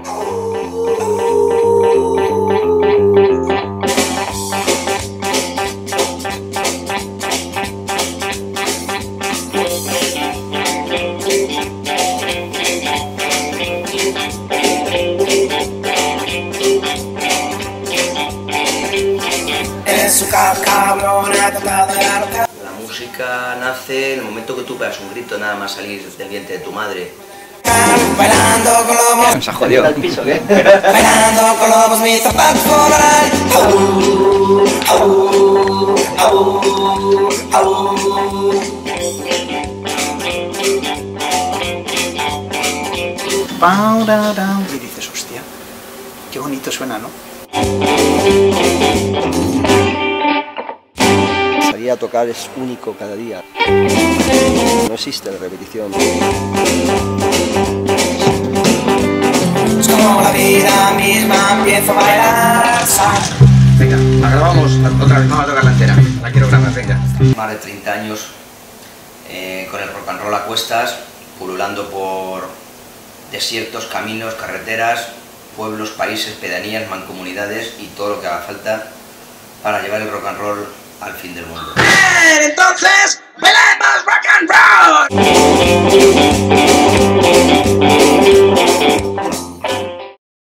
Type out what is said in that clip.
La música nace en el momento que tú pegas un grito nada más salir del vientre de tu madre. Bailando con lobos. Se ha jodido. ¿El piso qué? Bailando con lobos, mis zapatos volarán. Y dices, hostia, qué bonito suena, ¿no? Salir a tocar es único cada día. No existe la repetición. Es como la vida misma, empiezo a bailar. Venga, la grabamos otra vez, vamos a tocar la entera. La quiero grabar, venga. Más de 30 años con el rock and roll a cuestas, pululando por desiertos, caminos, carreteras, pueblos, países, pedanías, mancomunidades y todo lo que haga falta para llevar el rock and roll al fin del mundo. Entonces, bailemos rock and roll.